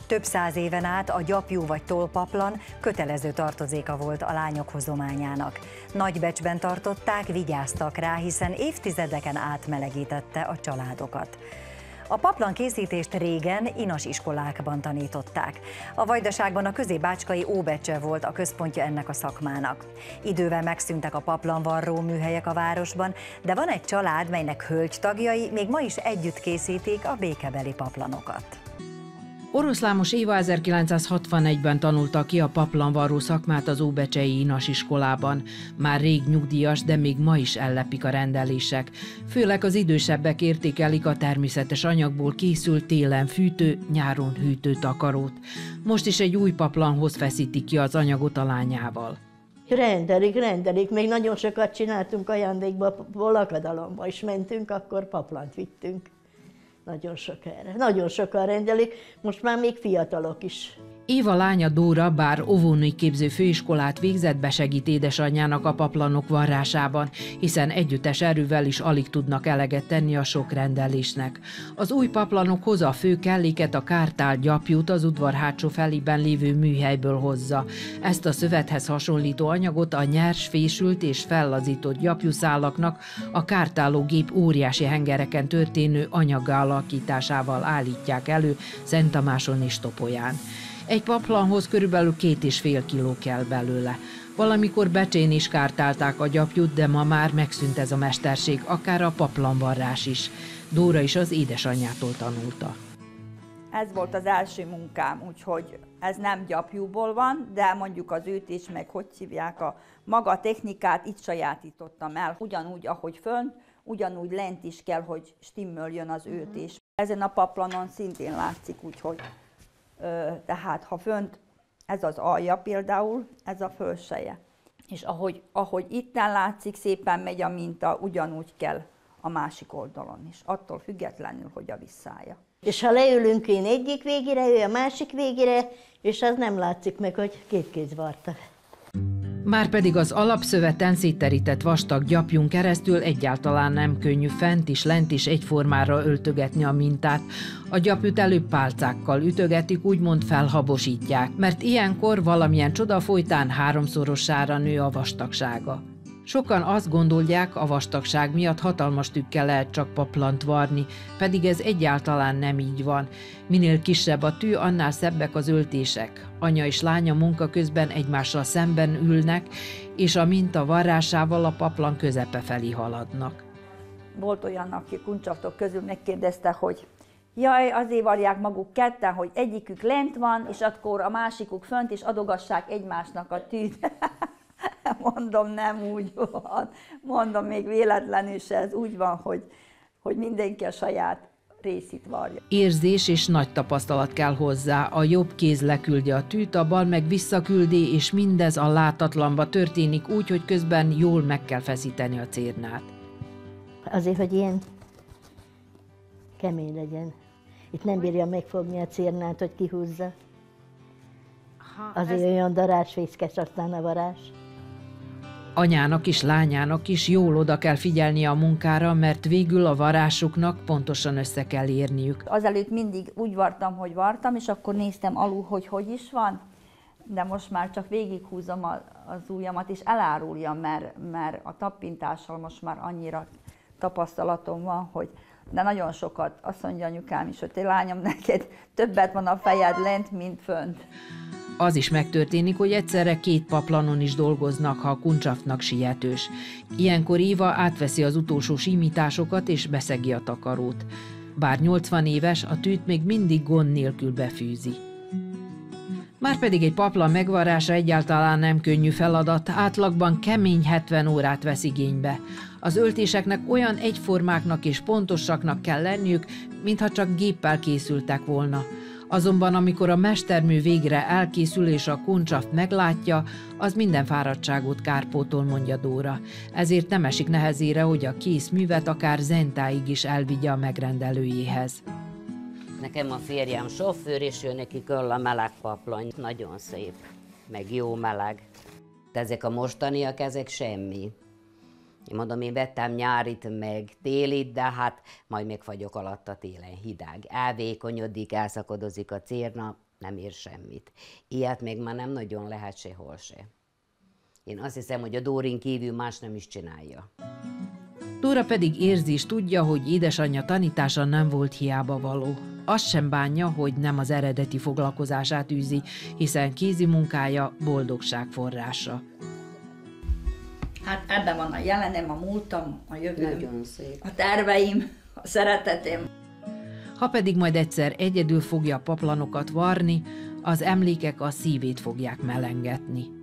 Több száz éven át a gyapjú vagy tollpaplan kötelező tartozéka volt a lányok hozományának. Nagybecsben tartották, vigyáztak rá, hiszen évtizedeken át melegítette a családokat. A paplan készítést régen inas iskolákban tanították. A Vajdaságban a középbácskai Óbecse volt a központja ennek a szakmának. Idővel megszűntek a paplanvarró műhelyek a városban, de van egy család, melynek hölgytagjai még ma is együtt készítik a békebeli paplanokat. Oroszlámos Éva 1961-ben tanulta ki a paplanvarró szakmát az óbecsei inas iskolában. Már rég nyugdíjas, de még ma is ellepik a rendelések. Főleg az idősebbek értékelik a természetes anyagból készült télen fűtő, nyáron hűtő takarót. Most is egy új paplanhoz feszítik ki az anyagot a lányával. Rendelik. Még nagyon sokat csináltunk ajándékba, Lakadalomba is mentünk, akkor paplant vittünk. Nagyon sok erre. Nagyon sokan rendelik, most már még fiatalok is. Éva lánya Dóra, bár óvónői képző főiskolát végzett, besegít édesanyjának a paplanok varrásában, hiszen együttes erővel is alig tudnak eleget tenni a sok rendelésnek. Az új paplanokhoz a fő kelléket, a kártál gyapjút az udvar hátsó felében lévő műhelyből hozza. Ezt a szövethez hasonlító anyagot a nyers, fésült és fellazított gyapjúszálaknak a kártálógép óriási hengereken történő anyaggal alakításával állítják elő Szent Tamáson és Topolyán. Egy paplanhoz körülbelül 2,5 kiló kell belőle. Valamikor Becsén is kártálták a gyapjút, de ma már megszűnt ez a mesterség, akár a paplanvarrás is. Dóra is az édesanyjától tanulta. Ez volt az első munkám, úgyhogy ez nem gyapjúból van, de mondjuk az ütés, meg hogy hívják a maga technikát, itt sajátítottam el. Ugyanúgy, ahogy fönt, ugyanúgy lent is kell, hogy stimmöljön az ütés. Ezen a paplanon szintén látszik, úgyhogy tehát ha fönt, ez az alja például, ez a fölseje. És ahogy itten látszik, szépen megy a minta, ugyanúgy kell a másik oldalon is, attól függetlenül, hogy a visszája. És ha leülünk én egyik végére, ő a másik végére, és az nem látszik meg, hogy két kéz varta. Márpedig az alapszöveten szétterített vastag gyapjún keresztül egyáltalán nem könnyű fent is, lent is egyformára öltögetni a mintát. A gyapjút előbb pálcákkal ütögetik, úgymond felhabosítják, mert ilyenkor valamilyen csoda folytán háromszorosára nő a vastagsága. Sokan azt gondolják, a vastagság miatt hatalmas tükkel lehet csak paplant varni, pedig ez egyáltalán nem így van. Minél kisebb a tű, annál szebbek az öltések. Anya és lánya munka közben egymással szemben ülnek, és a minta varrásával a paplan közepe felé haladnak. Volt olyan, aki kuncsaftok közül megkérdezte, hogy jaj, azért varják maguk ketten, hogy egyikük lent van, és akkor a másikuk fönt, és adogassák egymásnak a tűt. Mondom, nem úgy van. Mondom, még véletlenül se ez úgy van, hogy mindenki a saját részét varja. Érzés és nagy tapasztalat kell hozzá. A jobb kéz leküldi a tűt, a bal meg visszaküldi, és mindez a látatlanba történik úgy, hogy közben jól meg kell feszíteni a cérnát. Azért, hogy ilyen kemény legyen. Itt nem bírja megfogni a cérnát, hogy kihúzza. Azért olyan darásfészkes aztán a varás. Anyának is, lányának is jól oda kell figyelnie a munkára, mert végül a varásuknak pontosan össze kell érniük. Azelőtt mindig úgy vartam, hogy vartam, és akkor néztem alul, hogy is van, de most már csak végighúzom az ujjamat, és eláruljam, mert a tappintással most már annyira tapasztalatom van, hogy de nagyon sokat, azt mondja anyukám is, hogy te lányom, neked többet van a fejed lent, mint fönt. Az is megtörténik, hogy egyszerre 2 paplanon is dolgoznak, ha a kuncsafnak sietős. Ilyenkor Éva átveszi az utolsó simításokat és beszegi a takarót. Bár 80 éves, a tűt még mindig gond nélkül befűzi. Márpedig egy paplan megvarrása egyáltalán nem könnyű feladat, átlagban kemény 70 órát vesz igénybe. Az öltéseknek olyan egyformáknak és pontosaknak kell lenniük, mintha csak géppel készültek volna. Azonban amikor a mestermű végre elkészül és a kuncsaft meglátja, az minden fáradtságot kárpótol, mondja Dóra. Ezért nem esik nehezére, hogy a kész művet akár zentáig is elvigye a megrendelőjéhez. Nekem a férjem sofőr, és ő neki kell a meleg paplany. Nagyon szép, meg jó meleg. De ezek a mostaniak, ezek semmi. Én mondom, én vettem nyárit, meg télit, de hát majd megfagyok alatt a télen hideg. Elvékonyodik, elszakadozik a cérna, nem ér semmit. Ilyet még már nem nagyon lehet sehol se. Én azt hiszem, hogy a Dórin kívül más nem is csinálja. Dóra pedig érzi és tudja, hogy édesanyja tanítása nem volt hiába való. Azt sem bánja, hogy nem az eredeti foglalkozását űzi, hiszen kézi munkája boldogság forrása. Hát ebben van a jelenem, a múltam, a jövőm, Nagyon szép. a terveim, a szeretetém. Ha pedig majd egyszer egyedül fogja a paplanokat varni, az emlékek a szívét fogják melengetni.